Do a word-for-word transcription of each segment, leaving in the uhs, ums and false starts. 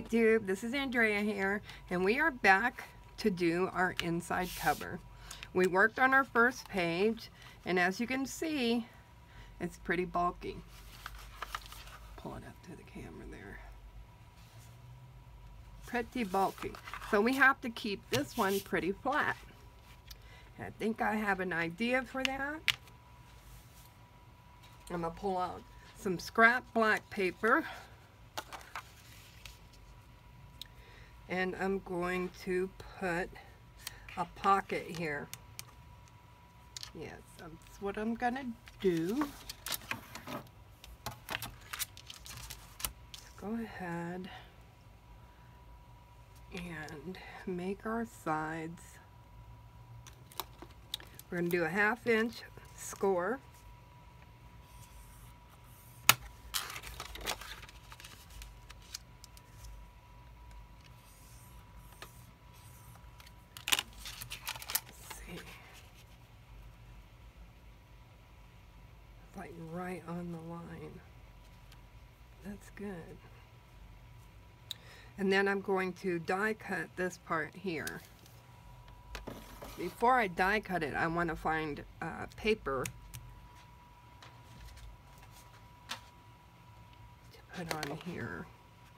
YouTube, this is Andrea here, and we are back to do our inside cover. We worked on our first page, and as you can see, it's pretty bulky. Pull it up to the camera there. Pretty bulky. So we have to keep this one pretty flat. I think I have an idea for that. I'm going to pull out some scrap black paper. And I'm going to put a pocket here. Yes, that's what I'm gonna do. Let's go ahead and make our sides. We're gonna do a half inch score. Like right on the line. That's good. And then I'm going to die cut this part here. Before I die cut it, I want to find uh, paper to put on here.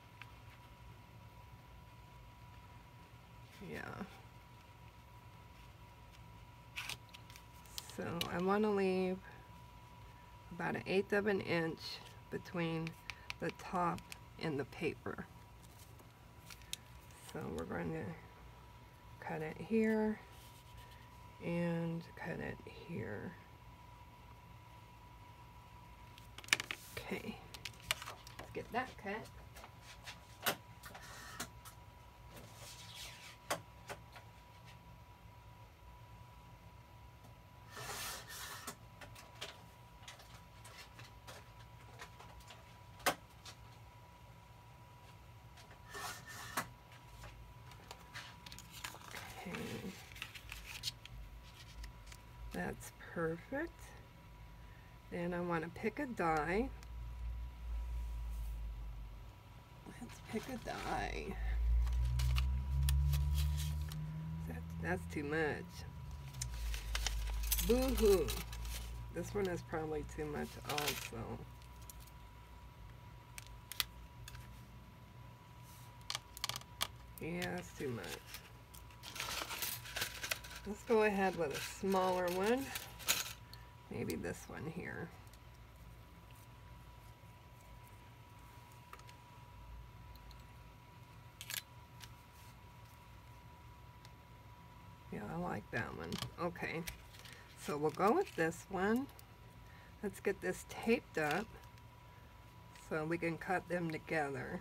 Yeah. So I want to leave about an eighth of an inch between the top and the paper. So we're going to cut it here and cut it here. Okay, let's get that cut. That's perfect. Then I want to pick a die. Let's pick a die. That, that's too much. Boo-hoo. This one is probably too much also. Yeah, it's too much. Let's go ahead with a smaller one. Maybe this one here. Yeah, I like that one. Okay, so we'll go with this one. Let's get this taped up so we can cut them together.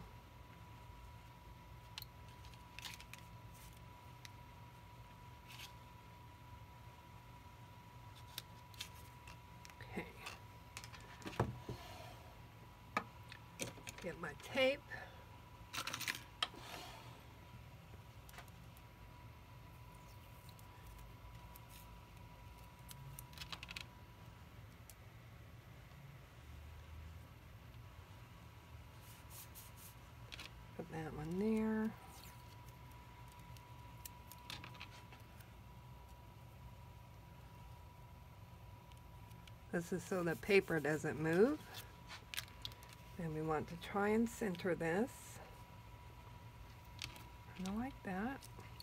Get my tape. Put that one there. This is so the paper doesn't move. And we want to try and center this. I like that.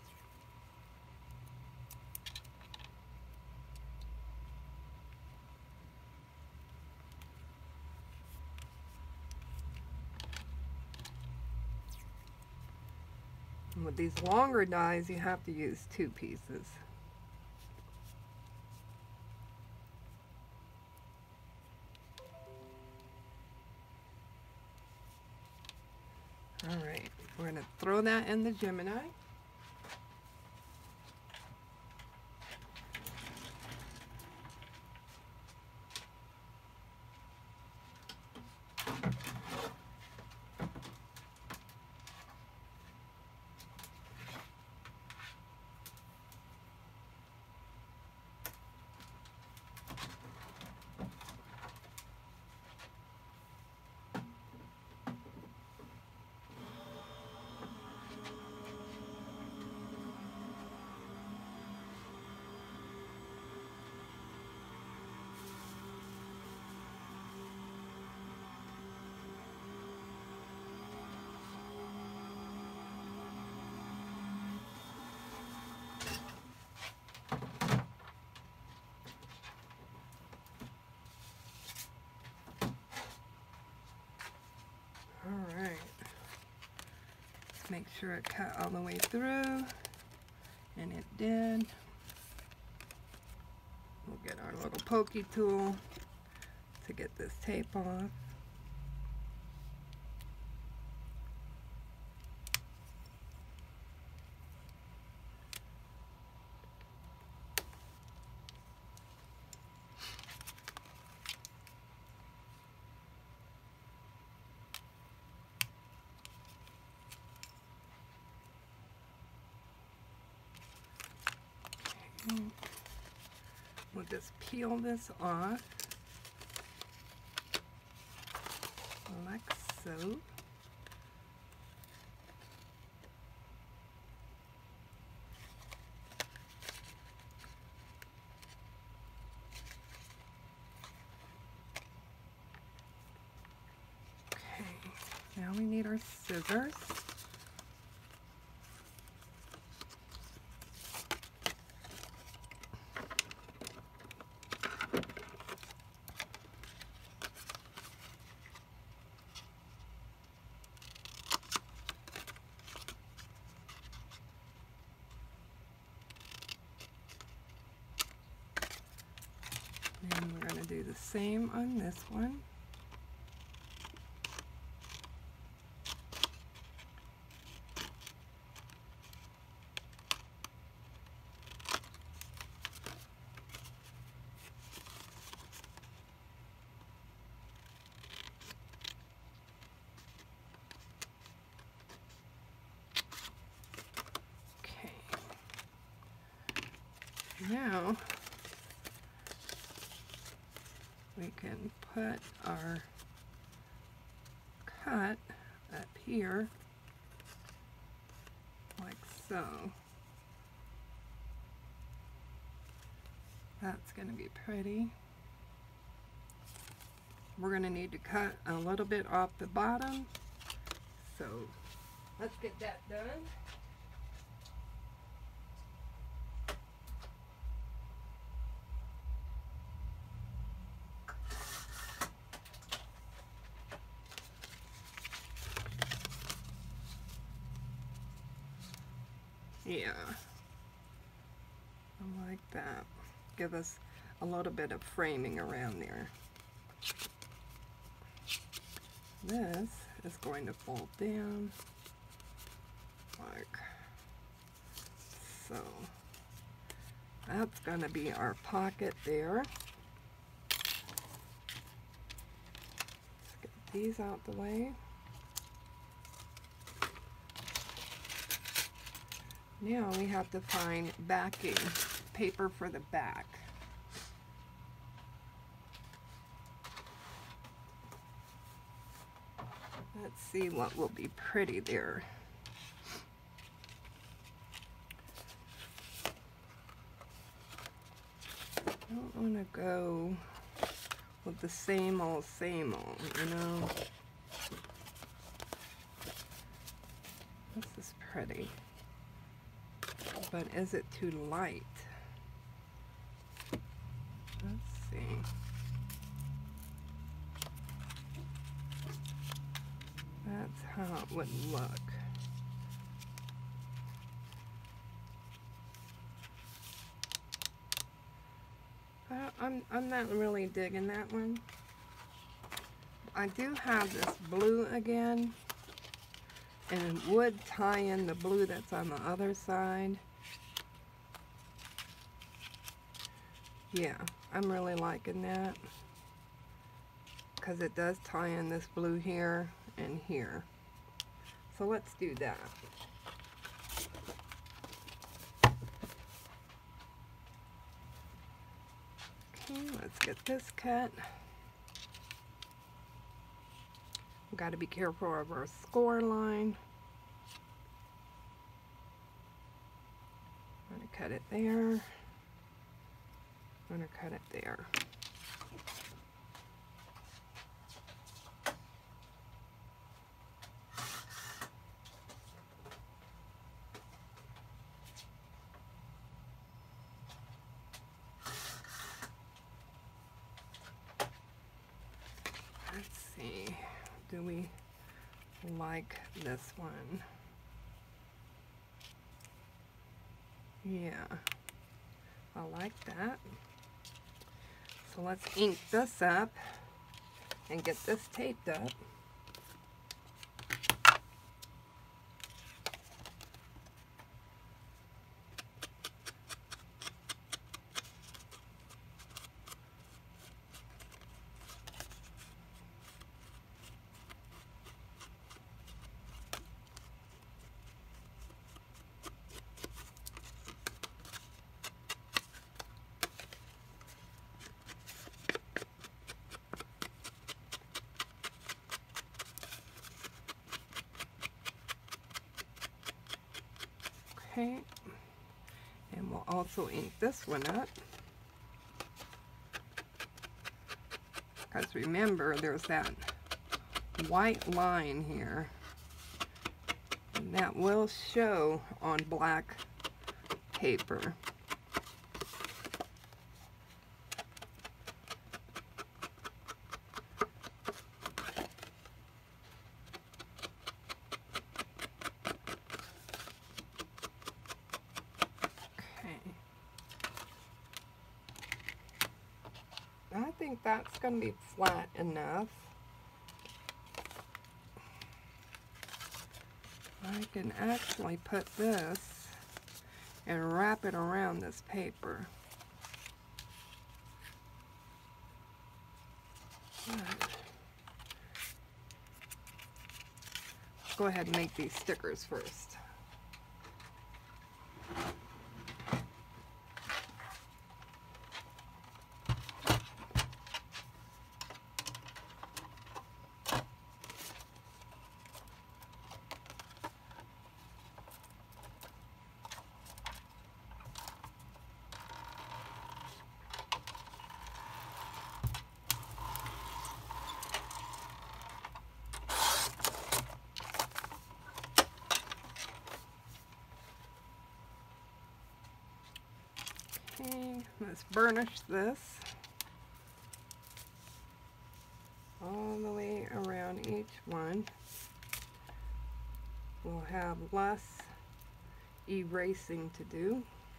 And with these longer dies, you have to use two pieces. All right, we're going to throw that in the Gemini. make sure it cut all the way through, and it did. We'll get our little pokey tool to get this tape off. We'll just peel this off like so. Okay, now we need our scissors. And we're going to do the same on this one. Okay. Now we can put our cut up here like so. That's going to be pretty. We're going to need to cut a little bit off the bottom, so let's get that done. Yeah, I like that. Give us a little bit of framing around there. This is going to fold down like so. That's going to be our pocket there. Let's get these out the way. Now we have to find backing paper for the back. Let's see what will be pretty there. I don't want to go with the same old, same old, you know. This is pretty. But is it too light? Let's see. That's how it would look. But I'm, I'm not really digging that one. I do have this blue again, and it would tie in the blue that's on the other side. Yeah, I'm really liking that because it does tie in this blue here and here. So let's do that. Okay, let's get this cut. We've got to be careful of our score line. I'm going to cut it there. I'm going to cut it there. Let's see, do we like this one? Yeah, I like that. So let's ink this up and get this taped up. Okay, and we'll also ink this one up. Because remember, there's that white line here, and that will show on black paper. I think that's going to be flat enough. I can actually put this and wrap it around this paper. Let's go ahead and make these stickers first. Okay, let's burnish this all the way around each one. We'll have less erasing to do.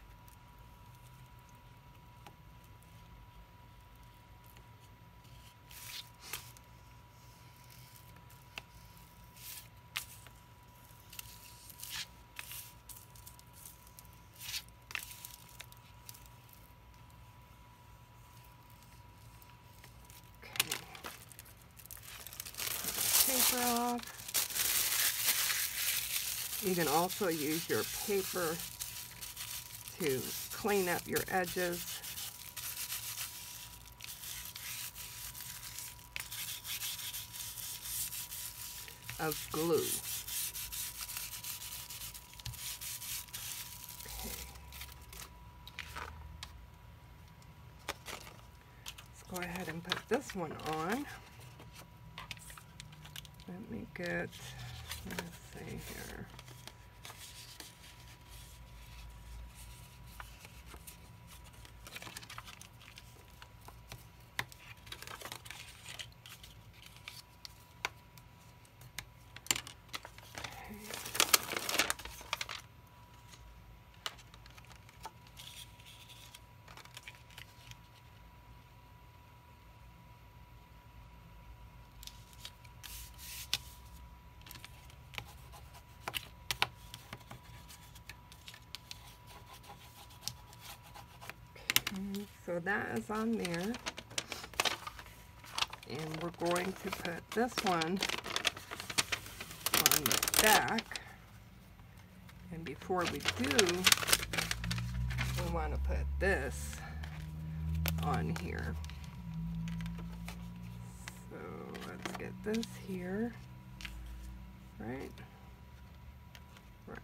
Paper off. You can also use your paper to clean up your edges. Of glue. Okay. Let's go ahead and put this one on. Let me get, let's see here. So that is on there, and we're going to put this one on the back, and before we do, we want to put this on here. So let's get this here, right, right.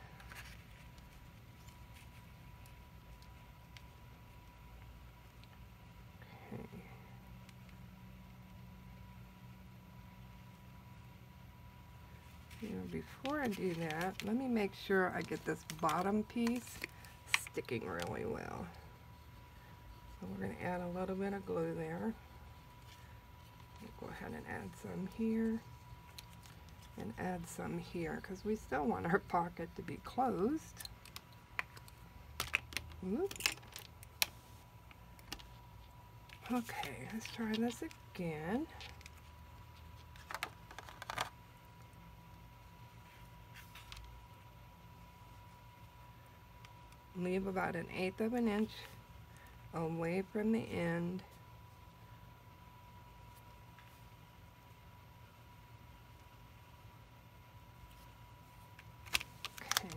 Now, before I do that, let me make sure I get this bottom piece sticking really well. So we're going to add a little bit of glue there. Go ahead and add some here and add some here because we still want our pocket to be closed. Whoop. Okay, let's try this again. Leave about an eighth of an inch away from the end. Okay.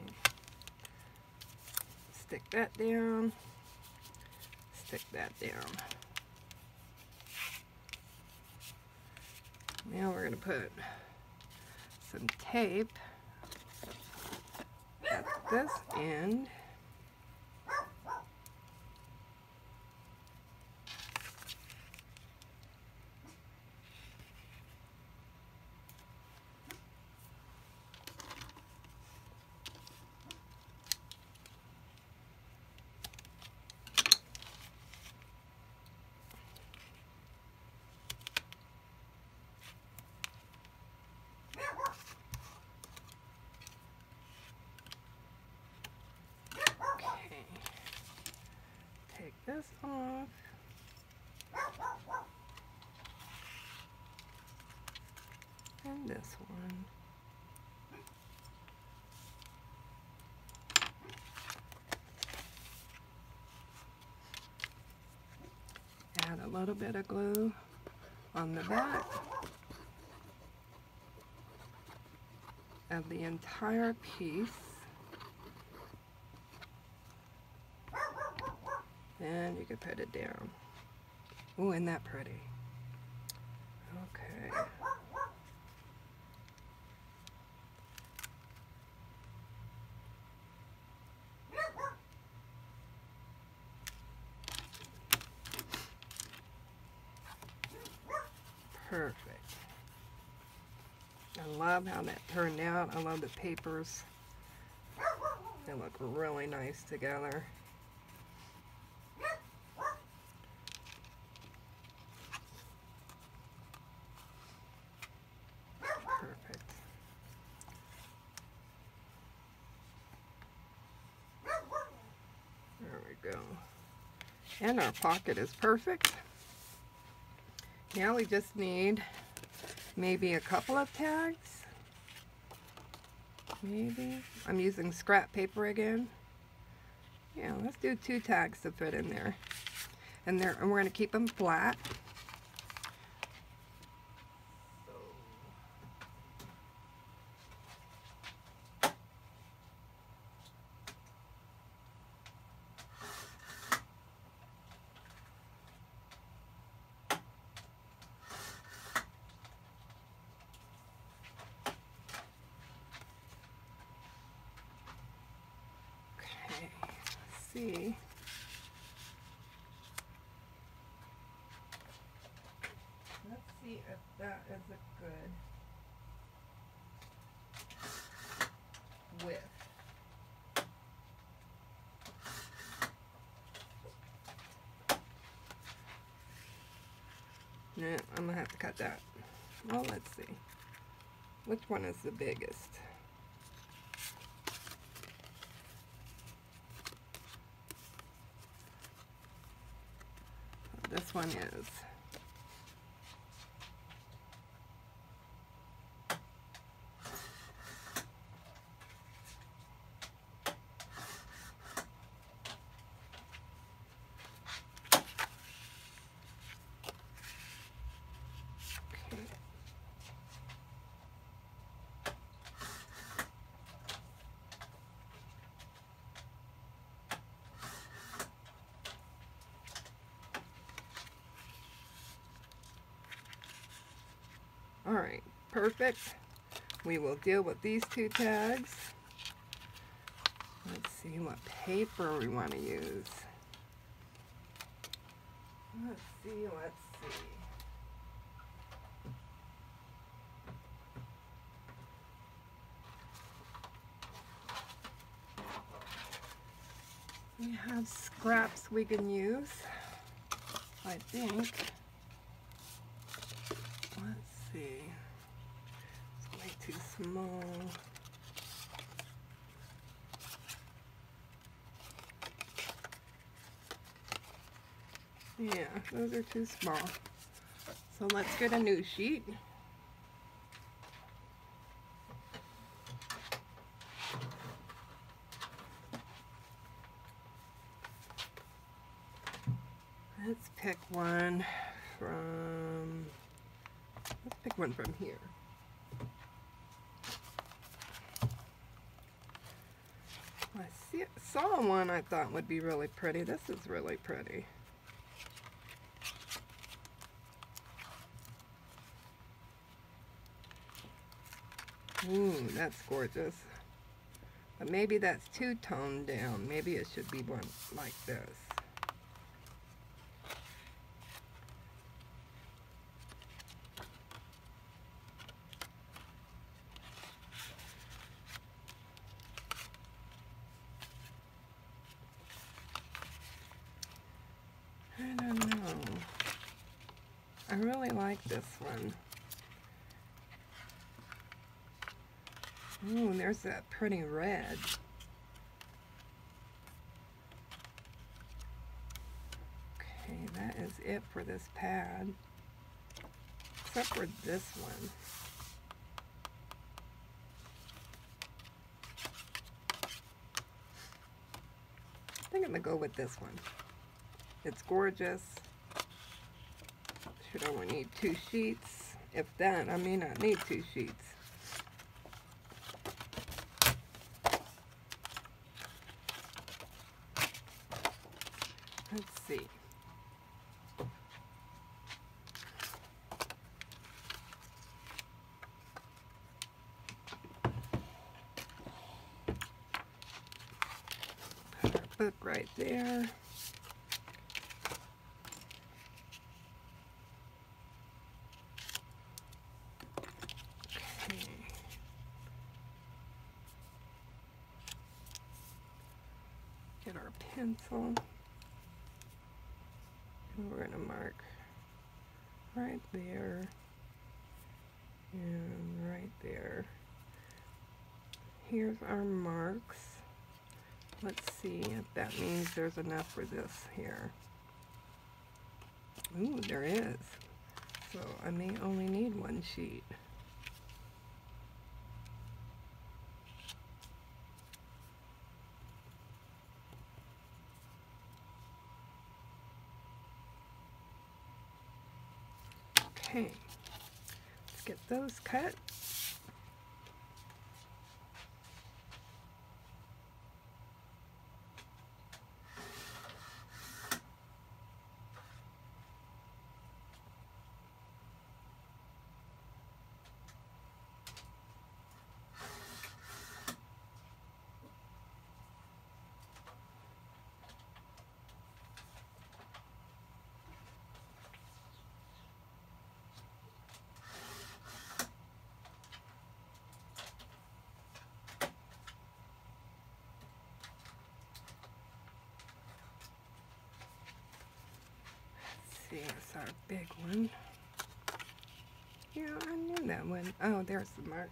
Stick that down. Stick that down. Now we're going to put some tape at this end. This off. And this one. Add a little bit of glue on the back of the entire piece. And you can put it down. Oh, isn't that pretty? Okay. Perfect. I love how that turned out. I love the papers. They look really nice together. Go. And our pocket is perfect. Now we just need maybe a couple of tags. Maybe. I'm using scrap paper again. Yeah, let's do two tags to fit in there. And, there, and we're going to keep them flat. See. Let's see if that is a good width. No, I'm gonna have to cut that. Well, let's see. Which one is the biggest? This one is. Okay. All right, perfect. We will deal with these two tags. Let's see what paper we want to use. Let's see, let's see. We have scraps we can use, I think. Let's see. It's way too small. Yeah, those are too small. So let's get a new sheet. Let's pick one from, let's pick one from here. I see, saw one I thought would be really pretty. This is really pretty. Ooh, that's gorgeous. But maybe that's too toned down. Maybe it should be one like this. I don't know. I really like this one. Ooh, there's that pretty red. Okay, that is it for this pad. Except for this one. I think I'm gonna go with this one. It's gorgeous. Should only need two sheets. If that, I may not need two sheets. Let's see. Put our book right there. Okay. Get our pencil. And we're going to mark right there and right there. Here's our marks. Let's see if that means there's enough for this here. Ooh, there is. So I may only need one sheet. Okay, let's get those cut. See, it's our big one. Yeah, I knew that one. Oh, there's the mark.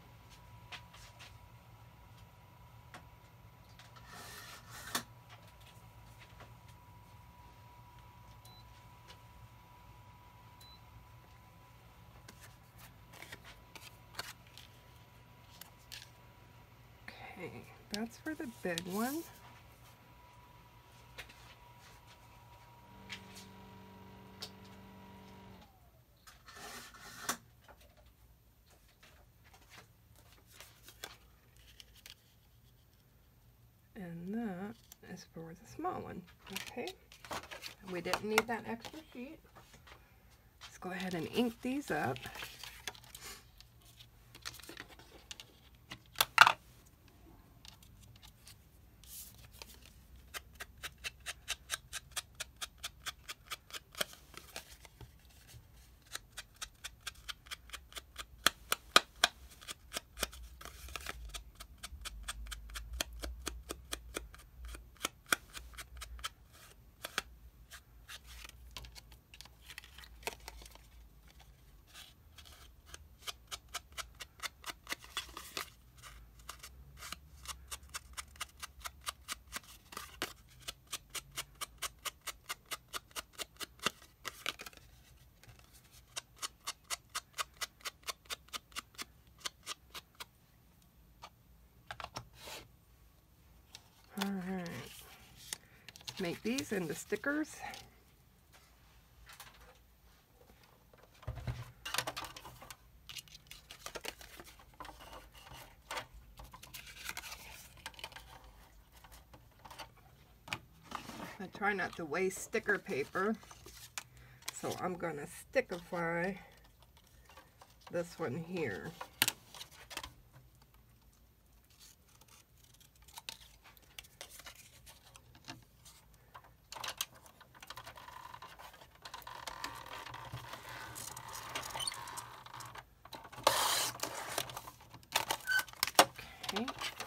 Okay, that's for the big one. And that is for the small one. Okay, we didn't need that extra sheet. Let's go ahead and ink these up. make these into stickers. I try not to waste sticker paper, so I'm going to stickify this one here. Okay.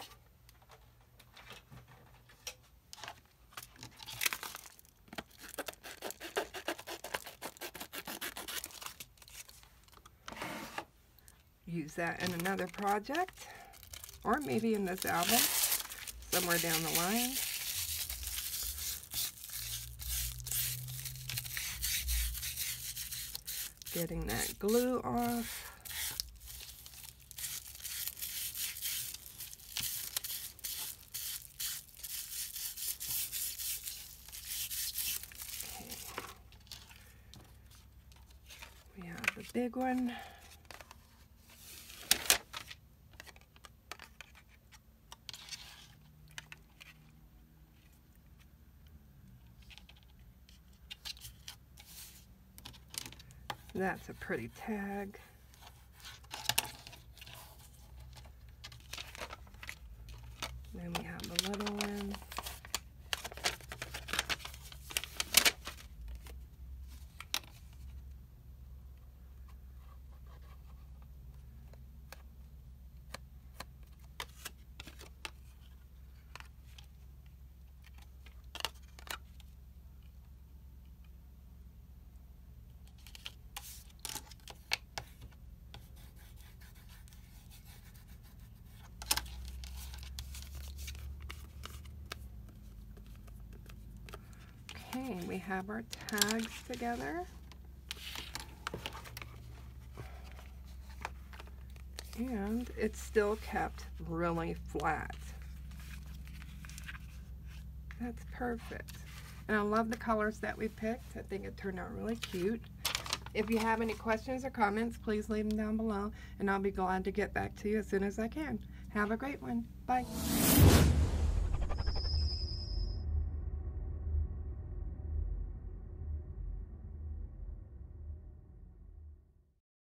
Use that in another project, or maybe in this album somewhere down the line. Getting that glue off. Okay. We have the big one. That's a pretty tag. Then we have a little one. Okay, we have our tags together. And it's still kept really flat. That's perfect. And I love the colors that we picked. I think it turned out really cute. If you have any questions or comments, please leave them down below, and I'll be glad to get back to you as soon as I can. Have a great one. Bye.